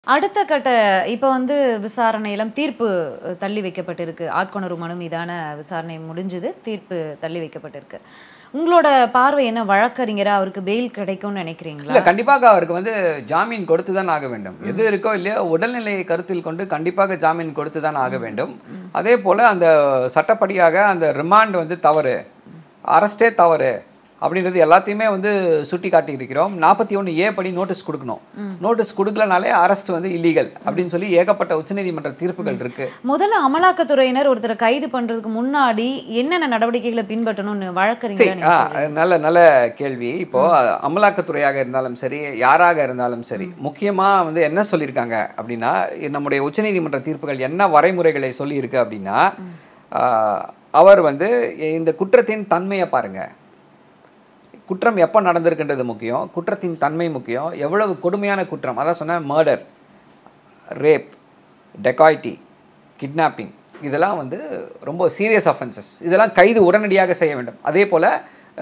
அடுத்த கட்ட இப்ப வந்து விசாரணையிலும் தீர்ப்பு தள்ளி வைக்கப்பட்டிருக்கு. ஆட்கொணர்வு மனு மீதான விசாரணை முடிஞ்சது. தீர்ப்பு தள்ளி வைக்கப்பட்டிருக்கு. உங்களோட பார்வை என்ன? வழக்கறிஞரா அவருக்கு பெயில் கிடைக்கும்னு நினைக்கிறீங்களா? இல்ல, கண்டிப்பாக அவருக்கு வந்து ஜாமீன் கொடுத்து தான் ஆக வேண்டும். எது இருக்கோ இல்லையோ உடல்நிலையை கருத்தில் கொண்டு கண்டிப்பாக ஜாமீன் கொடுத்து தான் ஆக வேண்டும். அதே போல அந்த சட்டப்படியாக அந்த ரிமாண்ட் வந்து தவறு, அரஸ்டே தவறு அப்படின்றது எல்லாத்தையுமே வந்து சுட்டி காட்டி இருக்கிறோம். 41A படி நோட்டீஸ் கொடுக்கணும். நோட்டீஸ் கொடுக்கலனாலே அரெஸ்ட் வந்து இல்லீகல் அப்படின்னு சொல்லி ஏகப்பட்ட உச்சநீதிமன்ற தீர்ப்புகள் இருக்கு. முதல்ல அமலாக்கத்துறையினர் ஒருத்தரை கைது பண்றதுக்கு முன்னாடி என்னென்ன நடவடிக்கைகளை பின்பற்றணும்னு வழக்கறிஞர் நல்ல கேள்வி. இப்போ அமலாக்கத்துறையாக இருந்தாலும் சரி, யாராக இருந்தாலும் சரி, முக்கியமா வந்து என்ன சொல்லியிருக்காங்க அப்படின்னா, நம்முடைய உச்சநீதிமன்ற தீர்ப்புகள் என்ன வரைமுறைகளை சொல்லி இருக்கு அப்படின்னா, அவர் வந்து இந்த குற்றத்தின் தன்மையை பாருங்க. குற்றம் எப்போ நடந்திருக்குன்றது முக்கியம், குற்றத்தின் தன்மை முக்கியம், எவ்வளவு கொடுமையான குற்றம். அதான் சொன்ன மர்டர், ரேப், டெகாய்டி, கிட்னாப்பிங், இதெல்லாம் வந்து ரொம்ப சீரியஸ் அஃபென்சஸ். இதெல்லாம் கைது உடனடியாக செய்ய வேண்டும். அதே போல்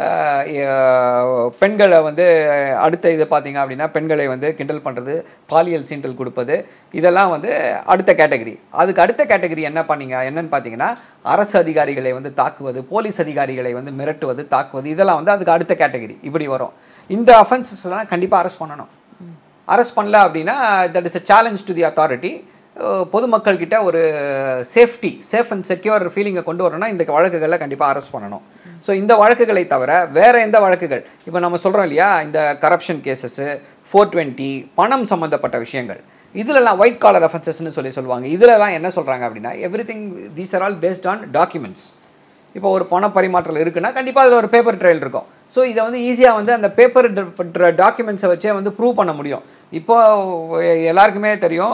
பெண்களை வந்து அடுத்த இது பார்த்தீங்க அப்படின்னா, பெண்களை வந்து கிண்டல் பண்ணுறது, பாலியல் சீண்டல் கொடுப்பது, இதெல்லாம் வந்து அடுத்த கேட்டகரி. அதுக்கு அடுத்த கேட்டகரி என்னன்னு பார்த்தீங்கன்னா, அரசு அதிகாரிகளை வந்து தாக்குவது, போலீஸ் அதிகாரிகளை வந்து மிரட்டுவது, தாக்குவது, இதெல்லாம் வந்து அதுக்கு அடுத்த கேட்டகரி. இப்படி வரும். இந்த அஃபென்சஸ்லாம் கண்டிப்பாக அரெஸ்ட் பண்ணணும். அரெஸ்ட் பண்ணல அப்படின்னா that is a challenge to the authority. பொதுமக்கள் கிட்ட ஒரு சேஃப் அண்ட் செக்யூர் ஃபீலிங்கை கொண்டு வரணும்னா இந்த வழக்குகளில் கண்டிப்பாக அரெஸ்ட் பண்ணணும். ஸோ இந்த வழக்குகளை தவிர வேறு எந்த வழக்குகள், இப்போ நம்ம சொல்கிறோம் இல்லையா, இந்த கரப்ஷன் கேசஸ்ஸு, 420, பணம் சம்மந்தப்பட்ட விஷயங்கள், இதிலெல்லாம் ஒயிட் காலர் அஃபென்சஸ்ன்னு சொல்லுவாங்க. இதிலெல்லாம் என்ன சொல்கிறாங்க அப்படின்னா, everything these are all based on documents. இப்போ ஒரு பண பரிமாற்றல் இருக்குன்னா கண்டிப்பாக அதில் ஒரு பேப்பர் ட்ரையல் இருக்கும். ஸோ இதை வந்து ஈஸியாக வந்து அந்த பேப்பர் டாக்குமெண்ட்ஸை வச்சே வந்து ப்ரூவ் பண்ண முடியும். இப்போ எல்லாருக்குமே தெரியும்,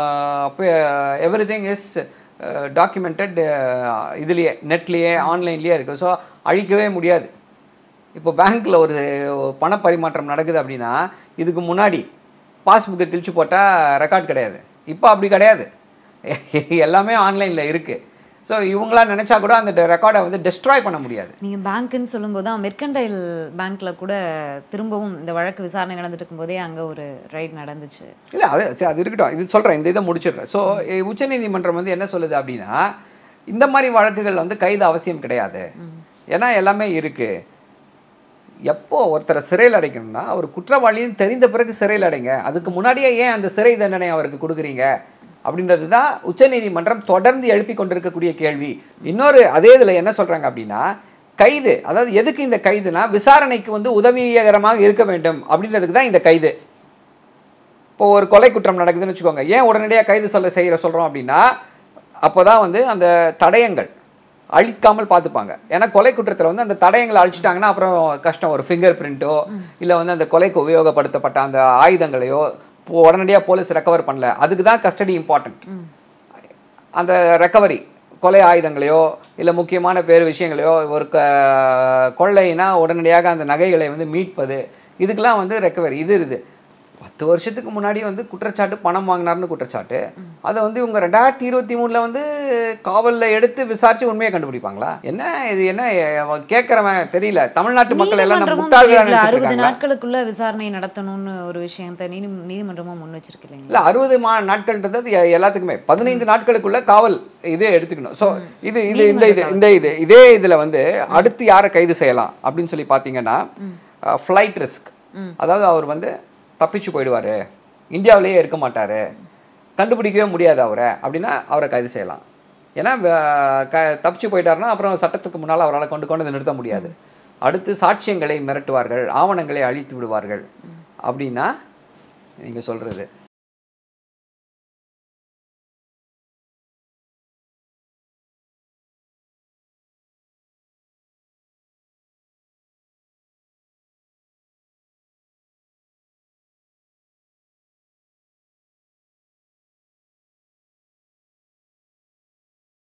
எவ்ரிதிங் இஸ் டாக்குமெண்டட், இதுலேயே நெட்லேயே ஆன்லைன்லேயே இருக்குது. ஸோ அழிக்கவே முடியாது. இப்போ பேங்க்கில் ஒரு பண பரிமாற்றம் நடக்குது அப்படின்னா, இதுக்கு முன்னாடி பாஸ்புக்கை கிழிச்சு போட்டால் ரெக்கார்ட் கிடையாது. இப்போ அப்படி கிடையாது, எல்லாமே ஆன்லைனில் இருக்குது. ஸோ இவங்களாம் நினச்சா கூட அந்த ரெக்கார்டை வந்து டெஸ்ட்ராய் பண்ண முடியாது. நீங்கள் பேங்க்குன்னு சொல்லும்போது தான் மெர்கன்டைல் பேங்க்கில் கூட திரும்பவும் இந்த வழக்கு விசாரணை நடந்துட்டு இருக்கும்போதே அங்கே ஒரு ரைட் நடந்துச்சு. இல்லை, அது இருக்கட்டும், இது சொல்கிறேன், இந்த இதை முடிச்சிடுறேன். ஸோ உச்சநீதிமன்றம் வந்து என்ன சொல்லுது அப்படின்னா, இந்த மாதிரி வழக்குகள் வந்து கைது அவசியம் கிடையாது, ஏன்னா எல்லாமே இருக்குது. எப்போ ஒருத்தரை சிறையில் அடைக்கணும்னா அவர் குற்றவாளின்னு தெரிந்த பிறகு சிறையில் அடைங்க. அதுக்கு முன்னாடியே ஏன் அந்த சிறை தண்டனை அவருக்கு கொடுக்குறீங்க அப்படின்றது தான் உச்சநீதிமன்றம் தொடர்ந்து எழுப்பி கொண்டிருக்கக்கூடிய கேள்வி. இன்னொரு அதே இதில் என்ன சொல்கிறாங்க அப்படின்னா, கைது, அதாவது எதுக்கு இந்த கைதுனா, விசாரணைக்கு வந்து உதவிகரமாக இருக்க வேண்டும் அப்படின்றதுக்கு தான் இந்த கைது. இப்போ ஒரு கொலை குற்றம் நடக்குதுன்னு வச்சுக்கோங்க, ஏன் உடனடியாக கைது சொல்கிறோம் அப்படின்னா, அப்போ தான் வந்து அந்த தடயங்கள் அழிக்காமல் பார்த்துப்பாங்க. ஏன்னா கொலை குற்றத்தில் வந்து அந்த தடயங்களை அழிச்சிட்டாங்கன்னா அப்புறம் கஷ்டம். ஒரு ஃபிங்கர் பிரிண்ட்டோ இல்லை வந்து அந்த கொலைக்கு உபயோகப்படுத்தப்பட்ட அந்த ஆயுதங்களையோ உடனடியாக போலீஸ் ரெக்கவர் பண்ணல, அதுக்கு தான் கஸ்டடி இம்பார்ட்டன்ட். அந்த ரெக்கவரி, கொலை ஆயுதங்களையோ இல்லை முக்கியமான வேறு விஷயங்களையோ, ஒரு கொள்ளைனா உடனடியாக அந்த நகைகளை வந்து மீட்பது, இதுக்கெல்லாம் வந்து ரெக்கவரி. இது 10 வருஷத்துக்கு முன்னாடி வந்து குற்றச்சாட்டு பணம் வாங்கினார்னு குற்றச்சாட்டு, அதை வந்து இவங்க 2023 வந்து காவலில் எடுத்து விசாரித்து உண்மையை கண்டுபிடிப்பாங்களா? என்ன இது, என்ன கேட்குறவன் தெரியல. தமிழ்நாட்டு மக்கள் எல்லாம் நம்ம முட்டாள்கள். 60 நாட்களுக்குள்ள விசாரணை நடத்தணும்னு ஒரு விஷயத்தை நீதிமன்றமும் முன் வச்சிருக்கு இல்லைங்களா? இல்லை, 60 நாட்கள்ன்றது எல்லாத்துக்குமே 15 நாட்களுக்குள்ள காவல் இதே எடுத்துக்கணும். ஸோ இதே இதில் வந்து அடுத்து யாரை கைது செய்யலாம் அப்படின்னு சொல்லி பார்த்தீங்கன்னா, ஃப்ளைட் ரிஸ்க், அதாவது அவர் வந்து தப்பிச்சு போயிடுவார், இந்தியாவிலேயே இருக்க மாட்டார், கண்டுபிடிக்கவே முடியாது அவரை அப்படின்னா அவரை கைது செய்யலாம். ஏன்னா தப்பிச்சு போயிட்டாருன்னா அப்புறம் சட்டத்துக்கு முன்னால் அவரால் கொண்டு நிறுத்த முடியாது. அடுத்து சாட்சியங்களை மிரட்டுவார்கள், ஆவணங்களை அழித்து விடுவார்கள் அப்படின்னா நீங்கள் சொல்கிறது